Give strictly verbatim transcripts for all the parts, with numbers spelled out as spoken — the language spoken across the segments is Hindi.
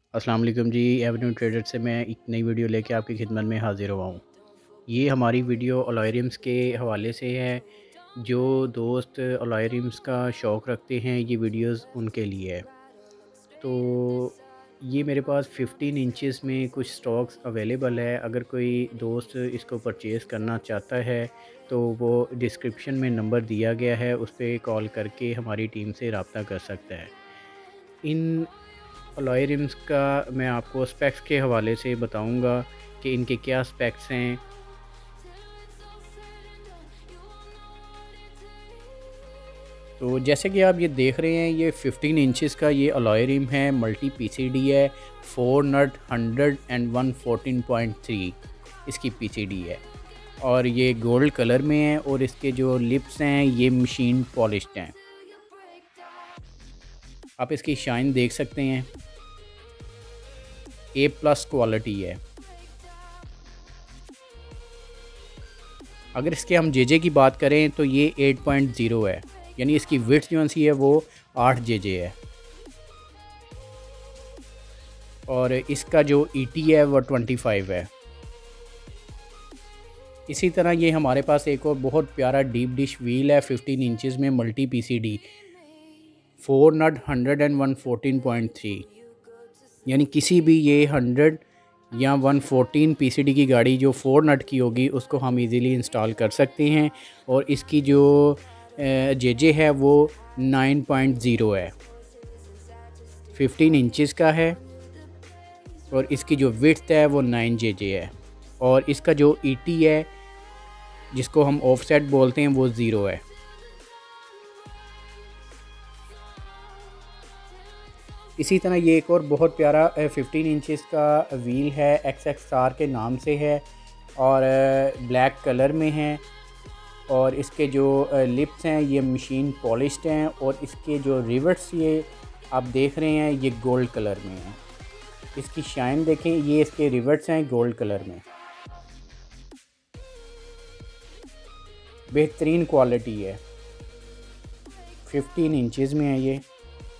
अस्सलाम वालेकुम जी। एवेन्यू ट्रेडर से मैं एक नई वीडियो लेके आपकी खिदमत में हाज़िर हुआ हूँ। ये हमारी वीडियो अलॉय रिम्स के हवाले से है। जो दोस्त अलॉय रिम्स का शौक़ रखते हैं, ये वीडियोस उनके लिए है। तो ये मेरे पास फ़िफ़्टीन इंचेस में कुछ स्टॉक्स अवेलेबल है। अगर कोई दोस्त इसको परचेज़ करना चाहता है तो वो डिस्क्रिप्शन में नंबर दिया गया है, उस पे कॉल करके हमारी टीम से रब्ता कर सकता है। इन अलॉय रिम्स का मैं आपको स्पेक्स के हवाले से बताऊंगा कि इनके क्या स्पेक्स हैं। तो जैसे कि आप ये देख रहे हैं, ये फ़िफ़्टीन इंचेस का ये अलॉय रिम है, मल्टी पीसीडी है, four nut hundred and one fourteen point three इसकी पीसीडी है और ये गोल्ड कलर में है और इसके जो लिप्स हैं ये मशीन पॉलिश्ड हैं। आप इसकी शाइन देख सकते हैं, ए प्लस क्वालिटी है। अगर इसके हम जेजे की बात करें तो ये एट पॉइंट ज़ीरो है, यानी इसकी विड्थ जो सी है वो आठ जेजे है और इसका जो ईटी है वो ट्वेंटी फाइव है। इसी तरह ये हमारे पास एक और बहुत प्यारा डीप डिश व्हील है, फ़िफ़्टीन इंचेस में multi PCD, four nut hundred and one fourteen point three, यानी किसी भी ये हंड्रेड या वन फोर्टीन पीसीडी की गाड़ी जो फोर नट की होगी उसको हम इजीली इंस्टॉल कर सकते हैं। और इसकी जो जेजे है वो नाइन पॉइंट ज़ीरो है, फ़िफ़्टीन इंचेस का है और इसकी जो विड्थ है वो नाइन जेजे है और इसका जो ईटी है जिसको हम ऑफसेट बोलते हैं वो ज़ीरो है। इसी तरह ये एक और बहुत प्यारा फ़िफ़्टीन इंचेस का व्हील है, एक्स एक्स आर के नाम से है और ब्लैक कलर में है और इसके जो लिप्स हैं ये मशीन पॉलिश्ड हैं और इसके जो रिवर्ट्स ये आप देख रहे हैं ये गोल्ड कलर में है। इसकी शाइन देखें, ये इसके रिवर्ट्स हैं गोल्ड कलर में, बेहतरीन क्वालिटी है, फ़िफ़्टीन इंचेस में है ये।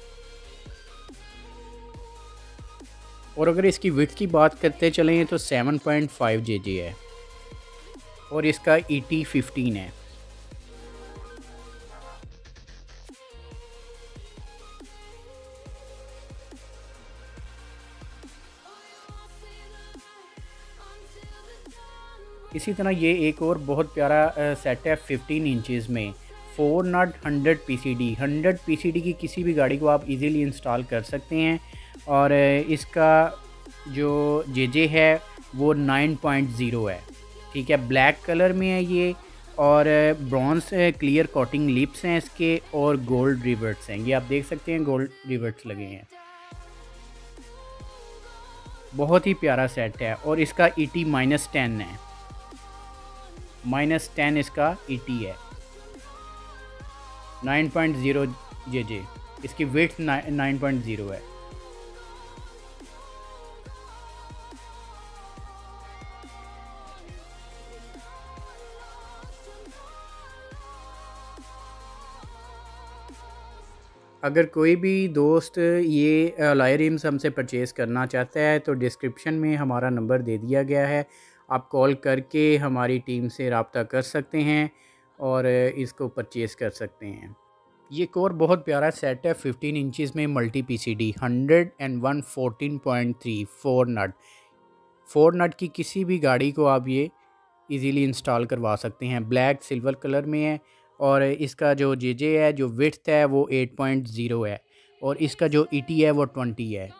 और अगर इसकी विड्थ की बात करते चलें तो सेवन पॉइंट फाइव जेजे है और इसका ईटी फ़िफ़्टीन है। इसी तरह ये एक और बहुत प्यारा सेट है फ़िफ़्टीन इंचेस में, four nut hundred PCD, hundred PCD की किसी भी गाड़ी को आप इजीली इंस्टॉल कर सकते हैं और इसका जो जेजे है वो नाइन पॉइंट ज़ीरो है। ठीक है, ब्लैक कलर में है ये और ब्रॉन्ज क्लियर कोटिंग लिप्स हैं इसके और गोल्ड रिवर्ट्स हैं, ये आप देख सकते हैं गोल्ड रिवर्ट्स लगे हैं। बहुत ही प्यारा सेट है और इसका ईटी माइनस टेन है, माइनस टेन इसका ईटी है, नाइन पॉइंट ज़ीरो जेजे, इसकी विड्थ नाइन पॉइंट ज़ीरो है। अगर कोई भी दोस्त ये अलॉय रिम्स हमसे परचेज़ करना चाहता है तो डिस्क्रिप्शन में हमारा नंबर दे दिया गया है, आप कॉल करके हमारी टीम से रब्ता कर सकते हैं और इसको परचेज़ कर सकते हैं। ये एक और बहुत प्यारा सेट है फ़िफ़्टीन इंचेस में multi PCD, hundred and one fourteen point three, four nut, four nut की किसी भी गाड़ी को आप ये इजीली इंस्टॉल करवा सकते हैं। ब्लैक सिल्वर कलर में है और इसका जो जेजे है, जो विड्थ है वो एट पॉइंट ज़ीरो है और इसका जो ईटी है वो ट्वेंटी है।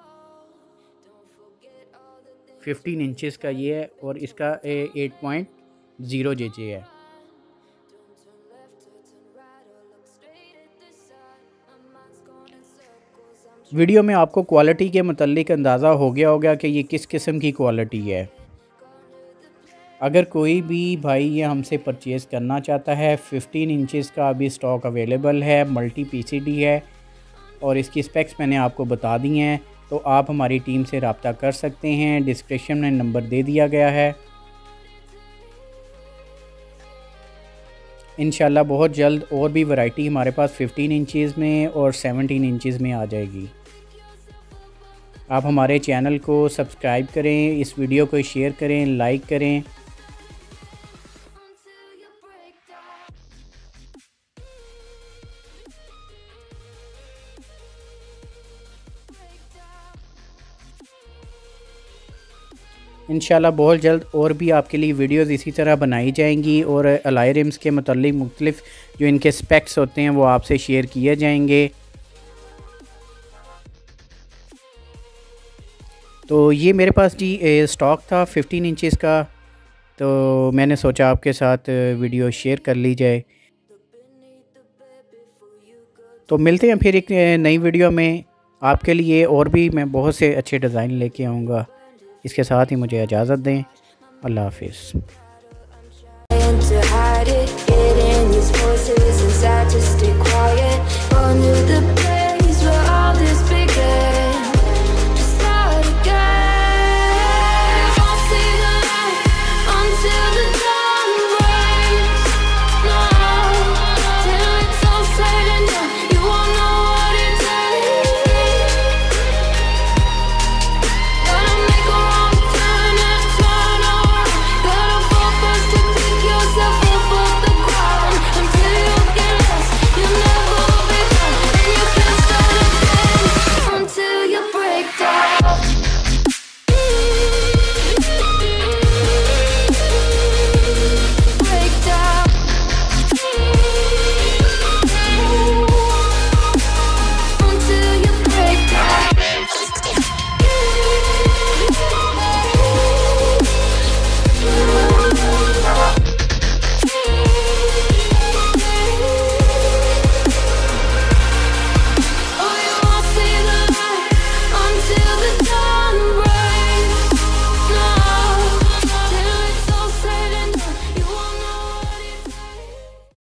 फ़िफ़्टीन इंचेस का ये है और इसका एट पॉइंट ज़ीरो जेजे है। वीडियो में आपको क्वालिटी के मुतालिक अंदाज़ा हो गया होगा कि ये किस किस्म की क्वालिटी है। अगर कोई भी भाई ये हमसे परचेज़ करना चाहता है, फ़िफ़्टीन इंचेस का अभी स्टॉक अवेलेबल है, मल्टी पीसीडी है और इसकी स्पेक्स मैंने आपको बता दी हैं, तो आप हमारी टीम से रब्ता कर सकते हैं। डिस्क्रिप्शन में नंबर दे दिया गया है। इंशाल्लाह बहुत जल्द और भी वैरायटी हमारे पास फ़िफ़्टीन इंचेस में और सेवनटीन इंचेस में आ जाएगी। आप हमारे चैनल को सब्सक्राइब करें, इस वीडियो को शेयर करें, लाइक करें। इंशाल्लाह बहुत जल्द और भी आपके लिए वीडियोस इसी तरह बनाई जाएंगी और अलॉय रिम्स के मतलब मुख्तलिफ जो इनके स्पेक्स होते हैं वो आपसे शेयर किए जाएंगे। तो ये मेरे पास जी स्टॉक था फिफ्टीन इंचेस का, तो मैंने सोचा आपके साथ वीडियो शेयर कर ली जाए। तो मिलते हैं फिर एक नई वीडियो में, आपके लिए और भी मैं बहुत से अच्छे डिज़ाइन लेके आऊँगा। इसके साथ ही मुझे इजाज़त दें। अल्लाह हाफ़िज़।